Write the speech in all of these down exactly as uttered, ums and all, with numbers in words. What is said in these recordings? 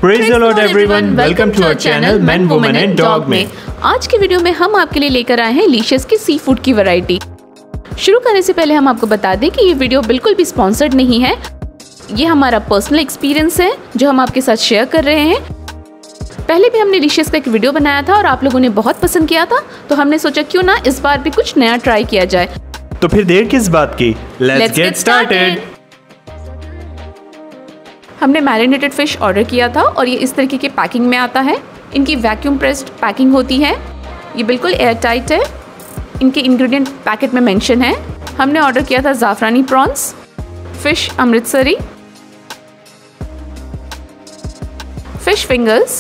Praise the Lord everyone, welcome to our channel Men, Women and Dog में। आज की video में हम आपके लिए लेकर आए हैं लिशियस की सी फूड की वैरायटी। शुरू करने से पहले हम आपको बता दें कि ये वीडियो बिल्कुल भी स्पॉन्सर्ड नहीं है। ये हमारा पर्सनल एक्सपीरियंस है जो हम आपके साथ शेयर कर रहे हैं। पहले भी हमने लिशियस का एक वीडियो बनाया था और आप लोगों ने बहुत पसंद किया था, तो हमने सोचा क्यों ना इस बार भी कुछ नया ट्राई किया जाए। तो फिर देर किस बात की, लेट्स गेट स्टार्टेड। हमने मैरिनेटेड फिश ऑर्डर किया था और ये इस तरीके की पैकिंग में आता है। इनकी वैक्यूम प्रेस्ड पैकिंग होती है, ये बिल्कुल एयर टाइट है। इनके इंग्रेडिएंट पैकेट में मेंशन है। हमने ऑर्डर किया था zafrani prawns, fish Amritsari, fish fingers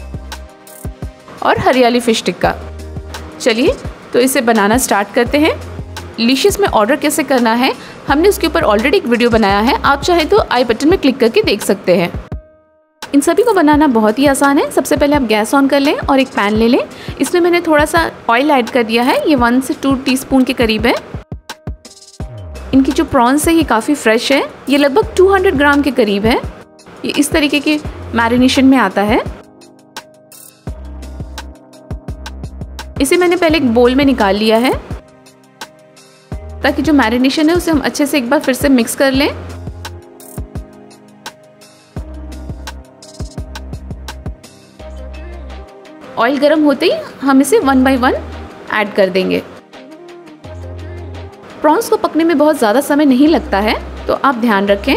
और हरियाली फिश टिक्का। चलिए तो इसे बनाना स्टार्ट करते हैं। लिशियस में ऑर्डर कैसे करना है हमने उसके ऊपर ऑलरेडी एक वीडियो बनाया है, आप चाहे तो आई बटन में क्लिक करके देख सकते हैं। इन सभी को बनाना बहुत ही आसान है। सबसे पहले आप गैस ऑन कर लें और एक पैन ले लें। इसमें मैंने थोड़ा सा ऑयल ऐड कर दिया है, ये वन से टू टीस्पून के करीब है। इनकी जो प्रॉन्स है ये काफ़ी फ्रेश है, ये लगभग टू हंड्रेड ग्राम के करीब है। ये इस तरीके के मैरिनेशन में आता है। इसे मैंने पहले एक बोल में निकाल लिया है ताकि जो मैरिनेशन है उसे हम अच्छे से एक बार फिर से मिक्स कर लें। ऑयल गर्म होते ही हम इसे वन बाय वन ऐड कर देंगे। प्रॉन्स को पकने में बहुत ज़्यादा समय नहीं लगता है, तो आप ध्यान रखें।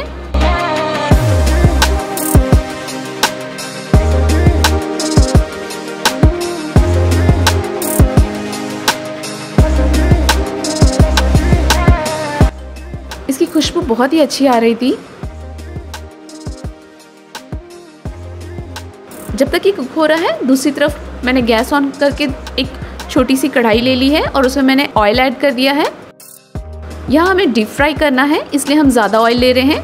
इसकी खुशबू बहुत ही अच्छी आ रही थी। जब तक ये कुक हो रहा है, दूसरी तरफ मैंने गैस ऑन करके एक छोटी सी कढ़ाई ले ली है और उसमें मैंने ऑयल ऐड कर दिया है। यहाँ हमें डीप फ्राई करना है, इसलिए हम ज़्यादा ऑयल ले रहे हैं।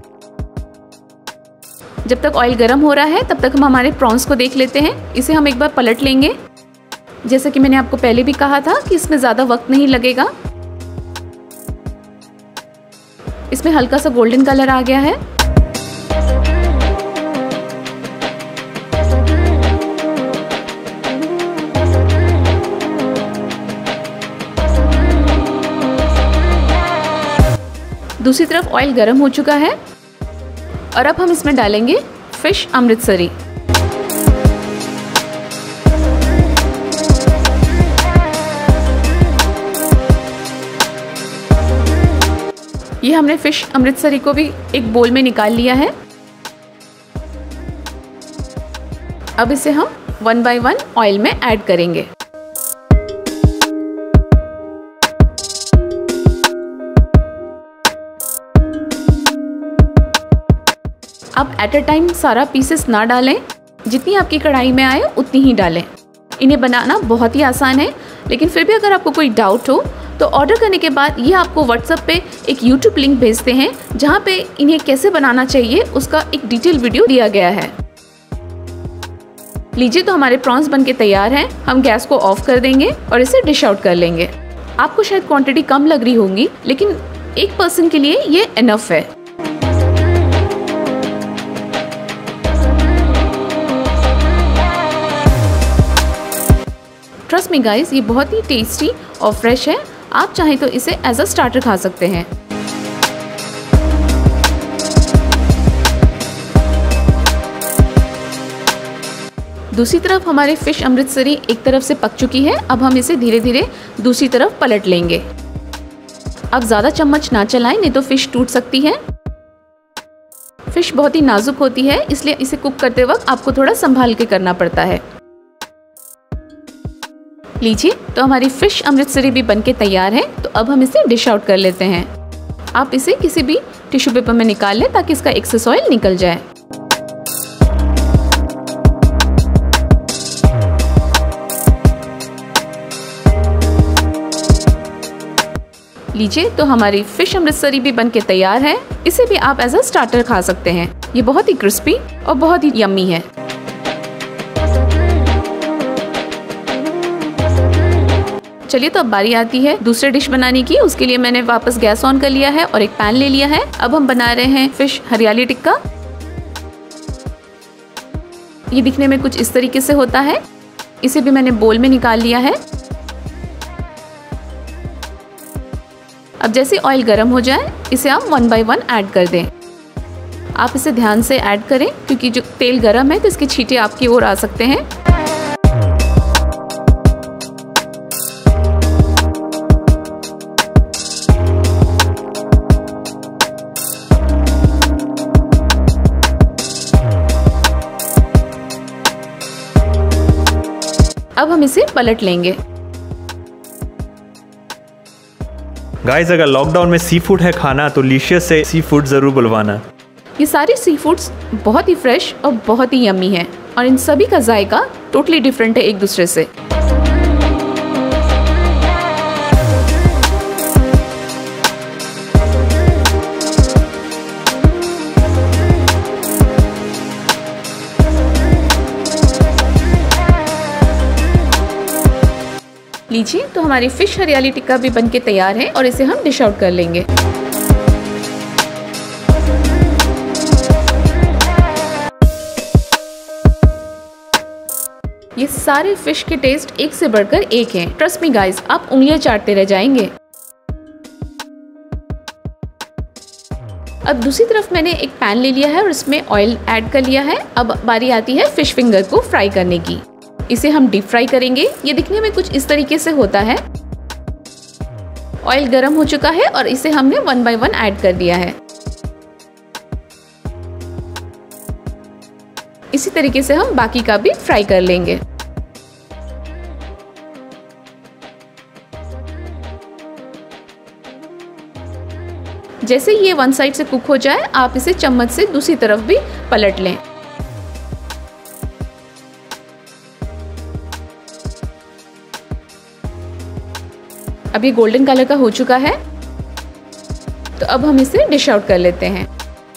जब तक ऑयल गर्म हो रहा है तब तक हम हमारे प्रॉन्स को देख लेते हैं। इसे हम एक बार पलट लेंगे। जैसा कि मैंने आपको पहले भी कहा था कि इसमें ज़्यादा वक्त नहीं लगेगा। इसमें हल्का सा गोल्डन कलर आ गया है। दूसरी तरफ ऑयल गर्म हो चुका है और अब हम इसमें डालेंगे फिश अमृतसरी। ये हमने फिश अमृतसरी को भी एक बोल में निकाल लिया है। अब इसे हम वन बाय वन ऑयल में ऐड करेंगे। अब एट अ टाइम सारा पीसेस ना डालें, जितनी आपकी कढ़ाई में आए उतनी ही डालें। इन्हें बनाना बहुत ही आसान है, लेकिन फिर भी अगर आपको कोई डाउट हो तो ऑर्डर करने के बाद ये आपको व्हाट्सएप पे एक यूट्यूब लिंक भेजते हैं जहाँ पे इन्हें कैसे बनाना चाहिए उसका एक डिटेल वीडियो दिया गया है। लीजिए तो हमारे प्रॉन्स बनके तैयार हैं। हम गैस को ऑफ कर देंगे और इसे डिश आउट कर लेंगे। आपको शायद क्वांटिटी कम लग रही होगी, लेकिन एक पर्सन के लिए ये इनफ है। ट्रस्ट मी गाइस, ये बहुत ही टेस्टी और फ्रेश है। आप चाहें तो इसे एज अ स्टार्टर खा सकते हैं। दूसरी तरफ हमारे फिश अमृतसरी एक तरफ से पक चुकी है। अब हम इसे धीरे धीरे दूसरी तरफ पलट लेंगे। अब ज़्यादा चम्मच ना चलाएं, नहीं तो फिश टूट सकती है। फिश बहुत ही नाजुक होती है, इसलिए इसे कुक करते वक्त आपको थोड़ा संभाल के करना पड़ता है। लीजिए तो हमारी फिश अमृतसरी भी बनके तैयार है। तो अब हम इसे डिश आउट कर लेते हैं। आप इसे किसी भी टिश्यू पेपर में निकाल लें ताकि इसका एक्सेस ऑयल निकल जाए। लीजिए तो हमारी फिश अमृतसरी भी बनके तैयार है। इसे भी आप एज अ स्टार्टर खा सकते हैं। ये बहुत ही क्रिस्पी और बहुत ही यम्मी है। चलिए तो अब बारी आती है दूसरे डिश बनाने की। उसके लिए मैंने वापस गैस ऑन कर लिया है और एक पैन ले लिया है। अब हम बना रहे हैं फिश हरियाली टिक्का। ये दिखने में कुछ इस तरीके से होता है। इसे भी मैंने बोल में निकाल लिया है। अब जैसे ऑयल गर्म हो जाए इसे आप वन बाय वन ऐड कर दें। आप इसे ध्यान से ऐड करें क्योंकि जो तेल गर्म है तो इसके छींटे आपकी ओर आ सकते हैं। अब हम इसे पलट लेंगे। गाइस, अगर लॉकडाउन में सी फूड है खाना तो लिशियस से सी फूड जरूर बुलवाना। ये सारे सी फूड्स बहुत ही फ्रेश और बहुत ही यम्मी हैं और इन सभी का जायका टोटली डिफरेंट है एक दूसरे से। लीजिए, तो हमारी फिश हरियाली टिक्का भी बनके तैयार है और इसे हम डिश आउट कर लेंगे। ये सारे फिश के टेस्ट एक से बढ़कर एक हैं। ट्रस्ट मी गाइस, आप उंगलियां चाटते रह जाएंगे। अब दूसरी तरफ मैंने एक पैन ले लिया है और इसमें ऑयल ऐड कर लिया है। अब बारी आती है फिश फिंगर को फ्राई करने की। इसे हम डीप फ्राई करेंगे। ये दिखने में कुछ इस तरीके से होता है। ऑयल गर्म हो चुका है और इसे हमने वन बाय वन ऐड कर दिया है। इसी तरीके से हम बाकी का भी फ्राई कर लेंगे। जैसे ये वन साइड से कुक हो जाए आप इसे चम्मच से दूसरी तरफ भी पलट लें। अब ये गोल्डन कलर का हो चुका है तो अब हम इसे डिश आउट कर लेते हैं।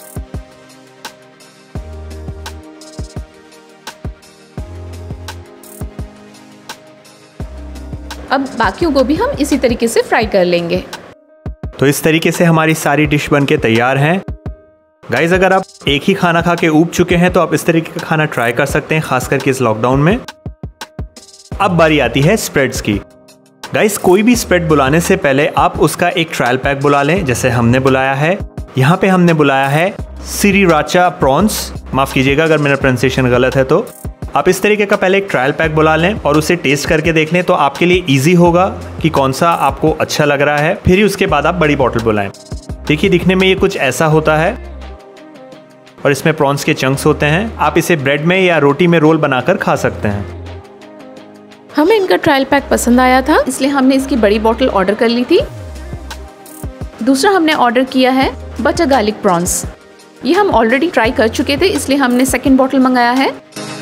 अब बाकियों को भी हम इसी तरीके से फ्राई कर लेंगे। तो इस तरीके से हमारी सारी डिश बनके तैयार हैं। गाइज, अगर आप एक ही खाना खा के ऊब चुके हैं तो आप इस तरीके का खाना ट्राई कर सकते हैं, खास करके इस लॉकडाउन में। अब बारी आती है स्प्रेड्स की। गाइस, कोई भी स्प्रेड बुलाने से पहले आप उसका एक ट्रायल पैक बुला लें, जैसे हमने बुलाया है। यहाँ पे हमने बुलाया है सिरिराचा प्रॉन्स। माफ कीजिएगा अगर मेरा प्रोनाउंसिएशन गलत है तो। आप इस तरीके का पहले एक ट्रायल पैक बुला लें और उसे टेस्ट करके देख लें, तो आपके लिए इजी होगा कि कौन सा आपको अच्छा लग रहा है। फिर ही उसके बाद आप बड़ी बॉटल बुलाएं। देखिए, दिखने में ये कुछ ऐसा होता है और इसमें प्रॉन्स के चंक्स होते हैं। आप इसे ब्रेड में या रोटी में रोल बनाकर खा सकते हैं। हमें इनका ट्रायल पैक पसंद आया था, इसलिए हमने इसकी बड़ी बोतल ऑर्डर कर ली थी। दूसरा हमने ऑर्डर किया है बटर गार्लिक प्रॉन्स। ये हम ऑलरेडी ट्राई कर चुके थे, इसलिए हमने सेकंड बोतल मंगाया है।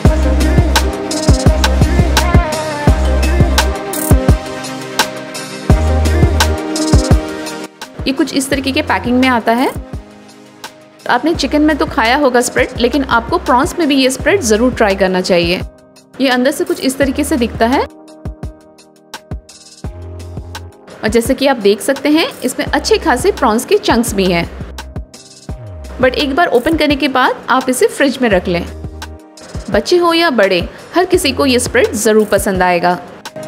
ये कुछ इस तरीके के पैकिंग में आता है। आपने चिकन में तो खाया होगा स्प्रेड, लेकिन आपको प्रॉन्स में भी ये स्प्रेड जरूर ट्राई करना चाहिए। ये अंदर से कुछ इस तरीके से दिखता है और जैसे कि आप देख सकते हैं इसमें अच्छे खासे प्रॉन्स के चंक्स भी हैं। बट एक बार ओपन करने के बाद आप इसे फ्रिज में रख लें। बच्चे हो या बड़े, हर किसी को ये स्प्रेड जरूर पसंद आएगा।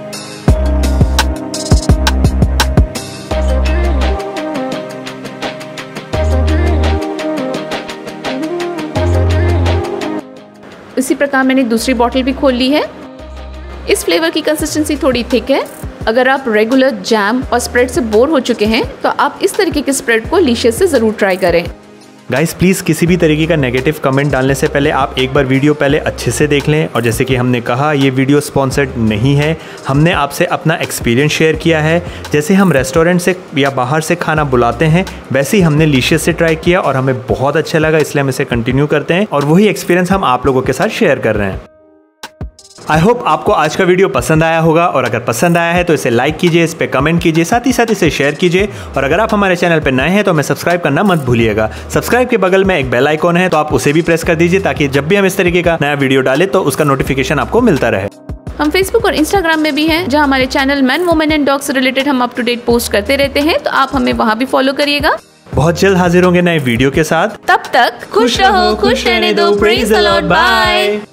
इसी प्रकार मैंने दूसरी बॉटल भी खोल ली है। इस फ्लेवर की कंसिस्टेंसी थोड़ी थिक है। अगर आप रेगुलर जैम और स्प्रेड से बोर हो चुके हैं तो आप इस तरीके के स्प्रेड को लिशियस से ज़रूर ट्राई करें। गाइस, प्लीज़ किसी भी तरीके का नेगेटिव कमेंट डालने से पहले आप एक बार वीडियो पहले अच्छे से देख लें। और जैसे कि हमने कहा, ये वीडियो स्पॉन्सर्ड नहीं है। हमने आपसे अपना एक्सपीरियंस शेयर किया है। जैसे हम रेस्टोरेंट से या बाहर से खाना बुलाते हैं, वैसे ही हमने लिशियस से ट्राई किया और हमें बहुत अच्छा लगा, इसलिए हम इसे कंटिन्यू करते हैं और वही एक्सपीरियंस हम आप लोगों के साथ शेयर कर रहे हैं। आई होप आपको आज का वीडियो पसंद आया होगा और अगर पसंद आया है तो इसे लाइक कीजिए, इस पे कमेंट कीजिए, साथ ही साथ इसे शेयर कीजिए। और अगर आप हमारे चैनल पर नए हैं तो हमें सब्सक्राइब करना मत भूलिएगा। सब्सक्राइब के बगल में एक बेल आइकॉन है, तो आप उसे भी प्रेस कर दीजिए ताकि जब भी हम इस तरीके का नया वीडियो डालें तो उसका नोटिफिकेशन आपको मिलता रहे। हम फेसबुक और इंस्टाग्राम में भी हैं, जहां हमारे channel man women and dog से रिलेटेड हम अप टू डेट पोस्ट करते रहते हैं, तो आप हमें वहां भी फॉलो करिएगा। बहुत जल्द हाजिर होंगे नए वीडियो के साथ। तब तक खुश रहो, खुश रहने दो। Praise the Lord, bye.